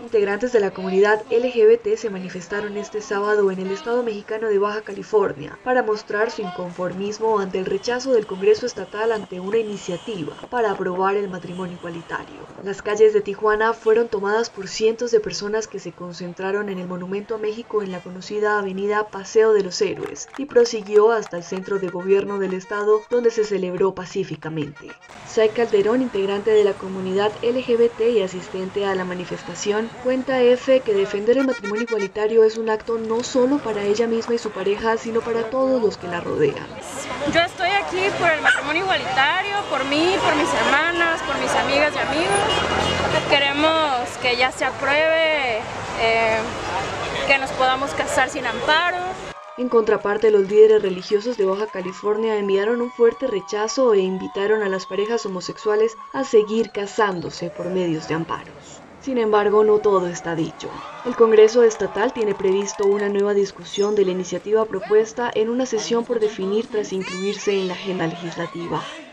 Integrantes de la comunidad LGBT se manifestaron este sábado en el estado mexicano de Baja California para mostrar su inconformismo ante el rechazo del Congreso Estatal ante una iniciativa para aprobar el matrimonio igualitario. Las calles de Tijuana fueron tomadas por cientos de personas que se concentraron en el Monumento a México en la conocida avenida Paseo de los Héroes y prosiguió hasta el centro de gobierno del estado, donde se celebró pacíficamente. Say Calderón, integrante de la comunidad LGBT y asistente a la manifestación, cuenta a EFE que defender el matrimonio igualitario es un acto no solo para ella misma y su pareja, sino para todos los que la rodean. Yo estoy aquí por el matrimonio igualitario, por mí, por mis hermanas, por mis amigas y amigos. Queremos que ya se apruebe, que nos podamos casar sin amparo. En contraparte, los líderes religiosos de Baja California enviaron un fuerte rechazo e invitaron a las parejas homosexuales a seguir casándose por medios de amparos. Sin embargo, no todo está dicho. El Congreso Estatal tiene previsto una nueva discusión de la iniciativa propuesta en una sesión por definir tras incluirse en la agenda legislativa.